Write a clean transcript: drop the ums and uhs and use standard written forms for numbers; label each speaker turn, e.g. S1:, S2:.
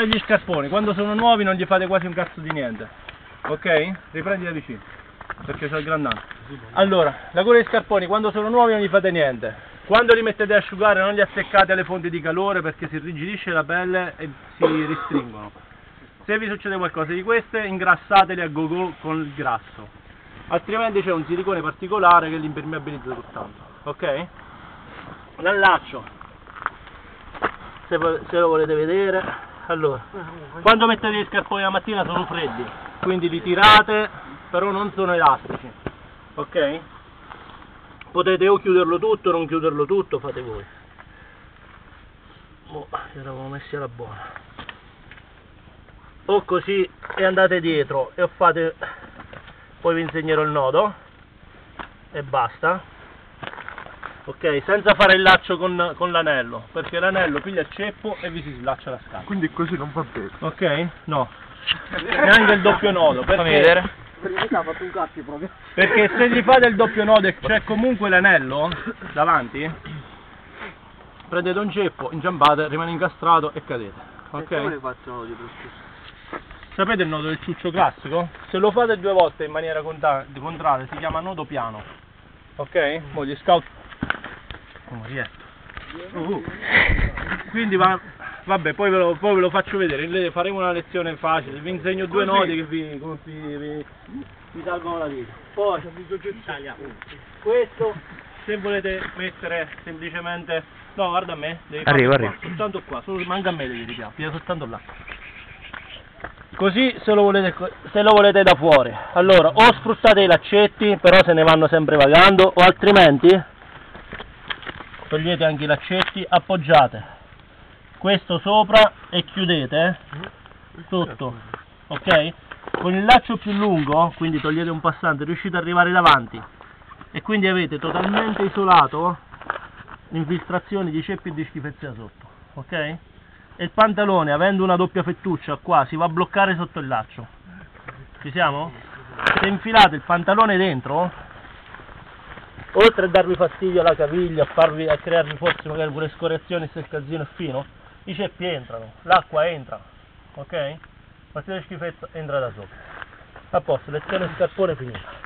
S1: agli scarponi, quando sono nuovi non gli fate quasi un cazzo di niente, ok? Riprendi da vicino, perché c'ho il grandano. Allora, la cura degli scarponi, quando sono nuovi non gli fate niente, quando li mettete a asciugare non li attaccate alle fonti di calore perché si irrigidisce la pelle e si ristringono. Se vi succede qualcosa di queste, ingrassateli a go-go con il grasso, altrimenti c'è un silicone particolare che li impermeabilizza soltanto, ok? L'allaccio, se lo volete vedere, allora, quando mettete gli scarponi la mattina sono freddi, quindi li tirate, però non sono elastici, ok? Potete o chiuderlo tutto o non chiuderlo tutto, fate voi. Oh, li eravamo messi alla buona. O così e andate dietro e fate, poi vi insegnerò il nodo e basta, ok, senza fare il laccio con l'anello, perché l'anello piglia il ceppo e vi si slaccia la scarpa.
S2: Quindi così non va bene.
S1: Ok? No, neanche il doppio nodo, perché se gli fate il doppio nodo e c'è comunque l'anello davanti, prendete un ceppo, inciampate, rimane incastrato e cadete, ok? Sapete il nodo del ciuccio classico? Se lo fate 2 volte in maniera contraria si chiama nodo piano, ok? Mo gli scout non riesco. Quindi vabbè, poi ve lo faccio vedere, faremo una lezione facile, vi insegno 2 nodi che vi salvano la vita. Poi questo, se volete mettere semplicemente, no, guarda a me, devi fare soltanto qua, manca a me devi ripiare, piglia soltanto là. Così se lo volete da fuori, allora o sfruttate i laccetti, però se ne vanno sempre vagando, o altrimenti togliete anche i laccetti, appoggiate questo sopra e chiudete sotto, ok? Con il laccio più lungo, quindi togliete un passante, riuscite ad arrivare davanti e quindi avete totalmente isolato l'infiltrazione di ceppi e di schifezze da sotto, ok? E il pantalone, avendo una doppia fettuccia qua, si va a bloccare sotto il laccio. Ci siamo? Se infilate il pantalone dentro, oltre a darvi fastidio alla caviglia, a crearvi forse magari pure scoriazioni se il calzino è fino, i ceppi entrano, l'acqua entra, ok? Qualsiasi schifezza entra da sopra. A posto, lezione scarpone finita.